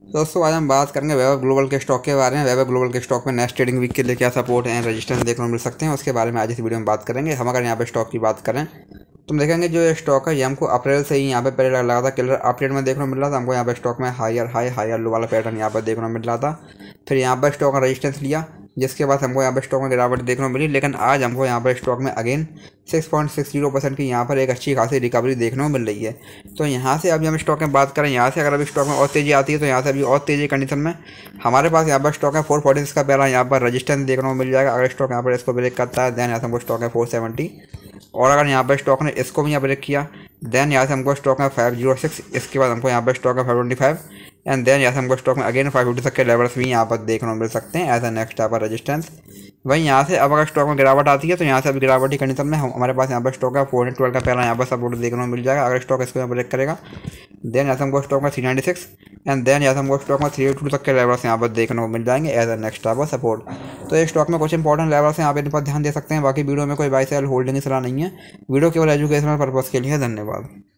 दोस्तों आज हम बात करेंगे वैभव ग्लोबल के स्टॉक के बारे में। वैभव ग्लोबल के स्टॉक में नेक्स्ट ट्रेडिंग वीक के लिए क्या सपोर्ट एंड रेजिस्टेंस देखने को मिल सकते हैं, उसके बारे में आज इस वीडियो में बात करेंगे। हम अगर यहाँ पे स्टॉक की बात करें तो हम देखेंगे जो ये स्टॉक है ये हमको अप्रैल से ही यहाँ पे पहले लगा था क्लियर अपडेट में देखने को मिल रहा था। हमको यहाँ पे स्टॉक में हायर लो वाला पैटर्न यहाँ पर देखने को मिल रहा था। फिर यहाँ पर स्टॉक का रजिस्टेंस लिया, जिसके बाद हमको यहाँ पर स्टॉक में गिरावट देखने को मिली। लेकिन आज हमको यहाँ पर स्टॉक में अगेन 6.60% की यहाँ पर एक अच्छी खासी रिकवरी देखने को मिल रही है। तो यहाँ से अभी हम स्टॉक में बात करें, यहाँ से अगर अभी स्टॉक में और तेज़ी आती है तो यहाँ से अभी और तेज़ी कंडीशन में हमारे पास यहाँ पर स्टॉक है 446 का पहला यहाँ पर रजिस्टेंस देखने को मिल जाएगा। अगर स्टॉक यहाँ पर इसको ब्रेक करता है देन यहाँ से हमको स्टॉक है 470, और अगर यहाँ पर स्टॉक ने इसको भी यहाँ ब्रेक किया देन यहाँ से हमको स्टॉक है 506, इसके बाद हमको यहाँ पर स्टॉक है 525 एंड देन यहाँ से हमको स्टॉक में अगेन 550 तक के लेवल्स भी यहाँ पर देखने को मिल सकते हैं एज अ नेक्स्ट यहाँ पर रजिस्टेंस। वहीं यहाँ से अब अगर स्टॉक में गिरावट आती है तो यहाँ से अभी गिरावट की कंडीशन में हमारे पास यहाँ पर स्टॉक है 412 का पहला यहाँ पर सपोर्ट देखने को मिल जाएगा। अगर स्टॉक इसको ब्रेक करेगा देन यहाँ से हमको स्टॉक में 396 एंड देन यहाँ से हमको स्टॉक में 382 तक के लेवल्स यहाँ पर देखने को मिल जाएंगे एज अ नेक्स्ट यहाँ पर सपोर्ट। तो ये स्टॉक में कुछ इंपॉर्टेंट लेवल्स हैं, आप इन पर ध्यान दे सकते हैं। बाकी वीडियो में कोई बाई सेल होल्डिंग की सलाह नहीं है, वीडियो केवल एजुकेशनल पर्पज़ के लिए है। धन्यवाद।